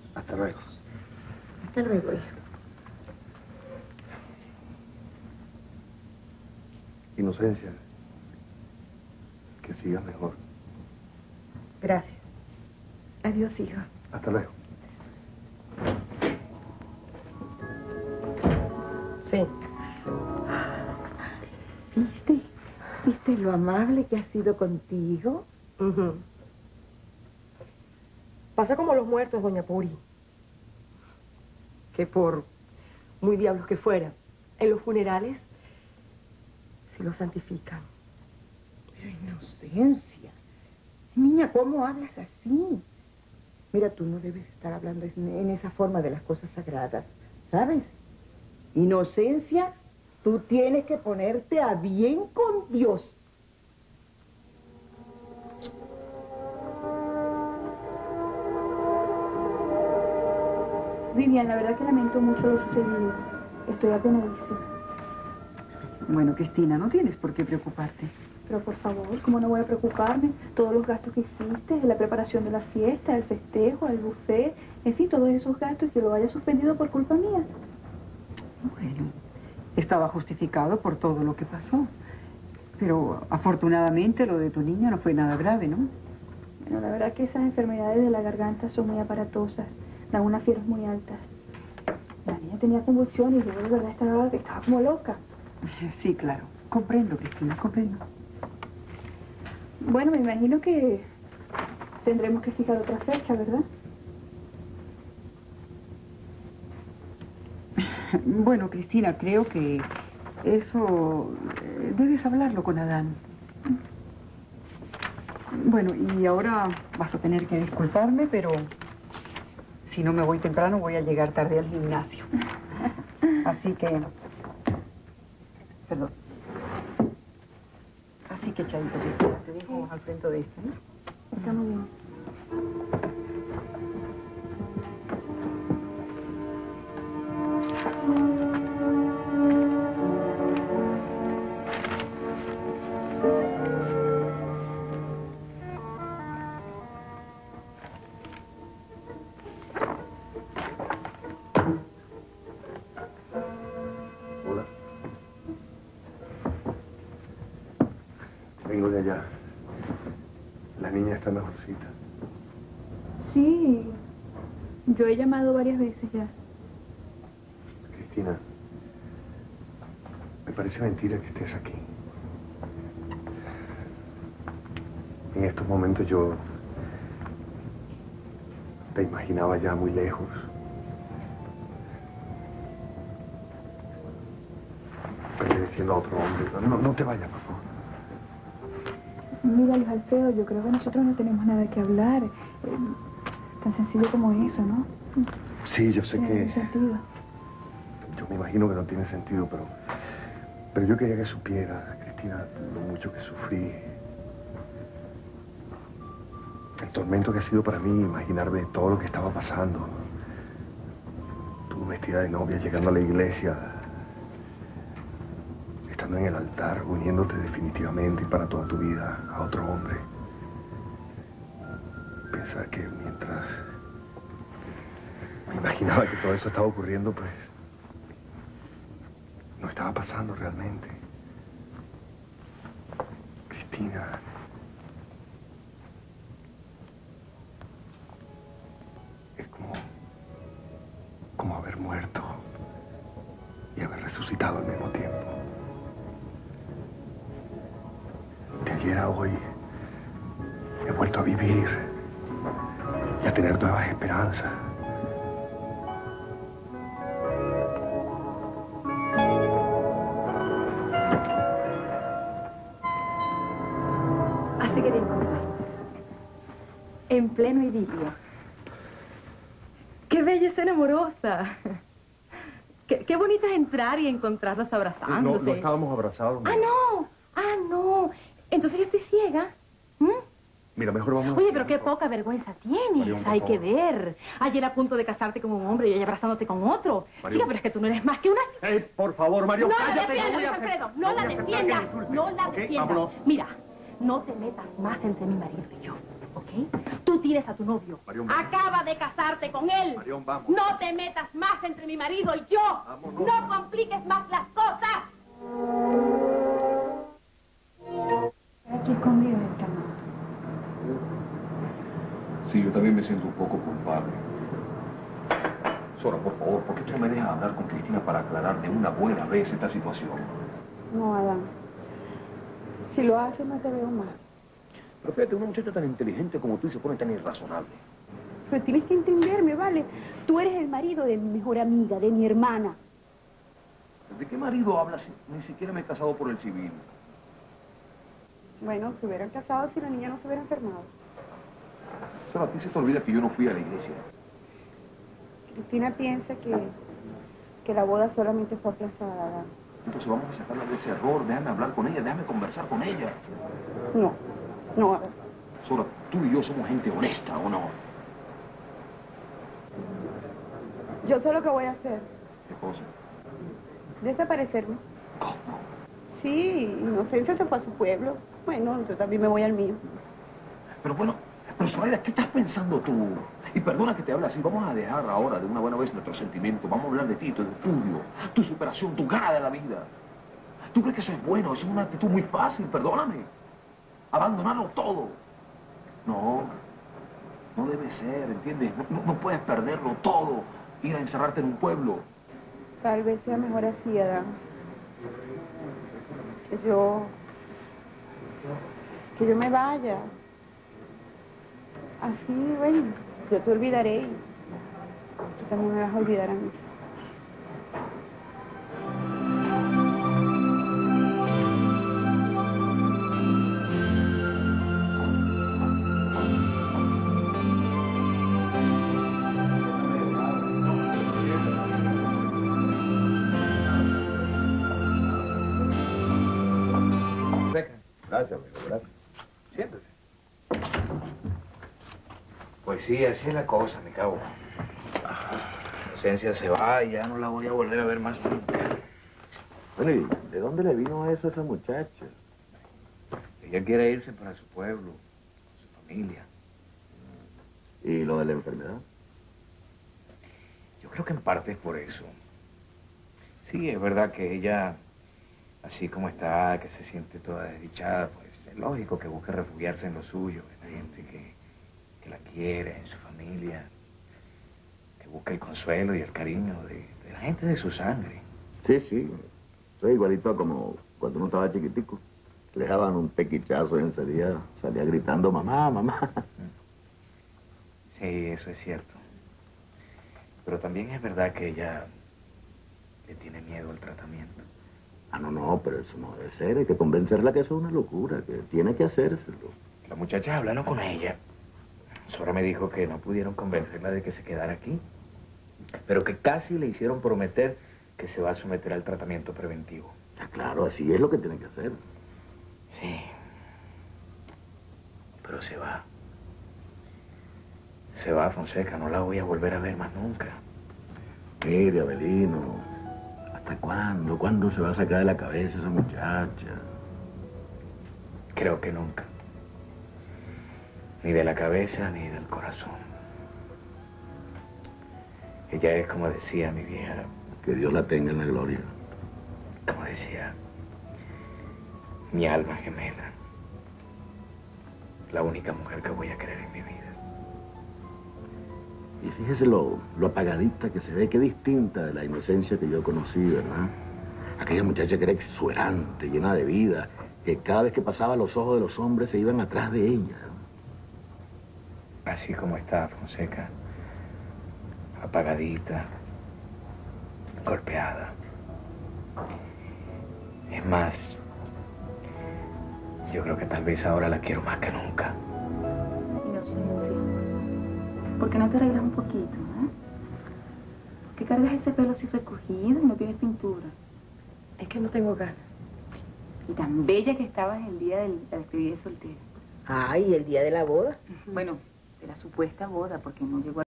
Hasta luego. Hasta luego, hijo. Inocencia, que sigas mejor. Gracias. Adiós, hijo. Hasta luego. Sí. ¿Viste? ¿Viste lo amable que ha sido contigo? Pasa como los muertos, doña Puri. Que por muy diablos que fueran, en los funerales sí los santifican. Pero Inocencia. Niña, ¿cómo hablas así? Mira, tú no debes estar hablando en esa forma de las cosas sagradas, ¿sabes? Inocencia, tú tienes que ponerte a bien con Dios. Vivian, la verdad que lamento mucho lo sucedido. Estoy apenadísima. Bueno, Cristina, no tienes por qué preocuparte. Pero por favor, ¿cómo no voy a preocuparme? Todos los gastos que hiciste, la preparación de la fiesta, el festejo, el buffet, en fin, todos esos gastos, que lo haya suspendido por culpa mía. Bueno, estaba justificado por todo lo que pasó. Pero afortunadamente lo de tu niña no fue nada grave, ¿no? Bueno, la verdad que esas enfermedades de la garganta son muy aparatosas, dan unas fiebres muy altas. La niña tenía convulsiones y yo de verdad estaba como loca. Sí, claro. Comprendo, Cristina, comprendo. Bueno, me imagino que tendremos que fijar otra fecha, ¿verdad? Bueno, Cristina, creo que eso debes hablarlo con Adán. Bueno, y ahora vas a tener que disculparme, pero si no me voy temprano voy a llegar tarde al gimnasio. Así que... Perdón. Así que, Chaito, Cristina, te dejo al frente de esto, ¿no? Está muy bien. Hola. Vengo de allá. La niña está mejorcita. Sí, yo he llamado varias veces ya. Cristina, me parece mentira que estés aquí. En estos momentos yo te imaginaba ya muy lejos. Perteneciendo a otro hombre. No te vayas, por favor. Mira, Luis Alfredo, yo creo que nosotros no tenemos nada que hablar. Tan sencillo como eso, ¿no? Sí, yo sé Tiene que... algún sentido. Yo me imagino que no tiene sentido, pero yo quería que supiera, Cristina, lo mucho que sufrí. El tormento que ha sido para mí imaginarme todo lo que estaba pasando. Tú vestida de novia, llegando a la iglesia, estando en el altar, uniéndote definitivamente y para toda tu vida a otro hombre. Pensar que mientras me imaginaba que todo eso estaba ocurriendo, pues no estaba pasando realmente. Cristina. Es como haber muerto y haber resucitado al mismo tiempo. De ayer a hoy he vuelto a vivir y a tener nuevas esperanzas. Así que te encontramos. En pleno idilio. ¡Qué bella escena amorosa! Qué bonita es entrar y encontrarlos abrazándose. No estábamos abrazados. ¡Ah, no! ¡Ah, no! Entonces yo estoy ciega. Mira, mejor vamos... Oye, pero qué poca vergüenza tienes. Marión, por Hay que favor. ver. Ayer a punto de casarte con un hombre y hoy abrazándote con otro. Marión. Chica, pero es que tú no eres más que una... Por favor, Mario, No la cállate. defiendas, voy a Luis hacer- Alfredo. no No voy la a aceptar que me defiendas. insultes. No la ¿Ok? defiendas. Vámonos. Mira, no te metas más entre mi marido y yo, ¿ok? Tú tienes a tu novio. Marión, vamos. Acaba de casarte con él. Marión, vamos. No te metas más entre mi marido y yo. Vámonos. No compliques más las cosas. Aquí escondido en el canal. Sí, yo también me siento un poco culpable. Sora, por favor, ¿por qué tú no me dejas hablar con Cristina para aclarar de una buena vez esta situación? No, Adán. Si lo haces, no te veo más. Pero fíjate, una muchacha tan inteligente como tú y se pone tan irrazonable. Pero tienes que entenderme, ¿vale? Tú eres el marido de mi mejor amiga, de mi hermana. ¿De qué marido hablas si ni siquiera me he casado por el civil? Bueno, se hubieran casado si la niña no se hubiera enfermado. Sora, a ti se te olvida que yo no fui a la iglesia. Cristina piensa que la boda solamente fue aplazada, Adán. Entonces vamos a sacarla de ese error. Déjame hablar con ella, déjame conversar con ella. No, Adán. Sora, tú y yo somos gente honesta, ¿o no? Yo sé lo que voy a hacer. ¿Qué cosa? Desaparecerme. ¿Cómo? Sí, Inocencia se fue a su pueblo. Bueno, yo también me voy al mío. Pero bueno, pero Zoraida, ¿qué estás pensando tú? Y perdona que te hable así, vamos a dejar ahora de una buena vez nuestros sentimientos. Vamos a hablar de ti, tu estudio, tu superación, tu gana de la vida. ¿Tú crees que eso es bueno? Eso es una actitud muy fácil, perdóname. Abandonarlo todo. No, no debe ser, ¿entiendes? No puedes perderlo todo, ir a encerrarte en un pueblo. Tal vez sea mejor así, Adán. Que yo me vaya. Así, bueno, yo te olvidaré y tú también me vas a olvidar a mí. Gracias, amigo, gracias. Siéntese. Pues sí, así es la cosa, mi cabo. Inocencia se va y ya no la voy a volver a ver más nunca. Bueno, ¿y de dónde le vino eso a esa muchacha? Ella quiere irse para su pueblo, su familia. ¿Y lo de la enfermedad? Yo creo que en parte es por eso. Sí, es verdad que ella, así como está, que se siente toda desdichada, pues es lógico que busque refugiarse en lo suyo, en la gente que la quiere, en su familia, que busque el consuelo y el cariño de la gente de su sangre. Sí. Soy igualito a como cuando uno estaba chiquitico. Le daban un pequichazo y enseguida salía gritando, mamá, mamá. Sí, eso es cierto. Pero también es verdad que ella le tiene miedo al tratamiento. Ah, no, pero eso no debe ser. Hay que convencerla que eso es una locura, que tiene que hacérselo. Las muchachas hablaron con ella. Sora me dijo que no pudieron convencerla de que se quedara aquí, pero que casi le hicieron prometer que se va a someter al tratamiento preventivo. Ya, claro, así es lo que tiene que hacer. Sí, pero se va. Se va, Fonseca, no la voy a volver a ver más nunca. Mire, Avelino, ¿hasta cuándo? ¿Cuándo se va a sacar de la cabeza esa muchacha? Creo que nunca. Ni de la cabeza ni del corazón. Ella es, como decía mi vieja, Que Dios la tenga en la gloria. como decía, mi alma gemela. La única mujer que voy a querer en mi vida. Y fíjese lo apagadita que se ve, qué distinta de la inocencia que yo conocí, ¿verdad? Aquella muchacha que era exuberante, llena de vida, que cada vez que pasaba los ojos de los hombres se iban atrás de ella. Así como está, Fonseca. Apagadita. Golpeada. Es más, yo creo que tal vez ahora la quiero más que nunca. Inocencia, ¿por qué no te arreglas un poquito, ¿Por qué cargas ese pelo así recogido y no tienes pintura? Es que no tengo ganas. Y tan bella que estabas el día de la despedida de soltera. Ay, el día de la boda. Bueno, de la supuesta boda, porque no llegó a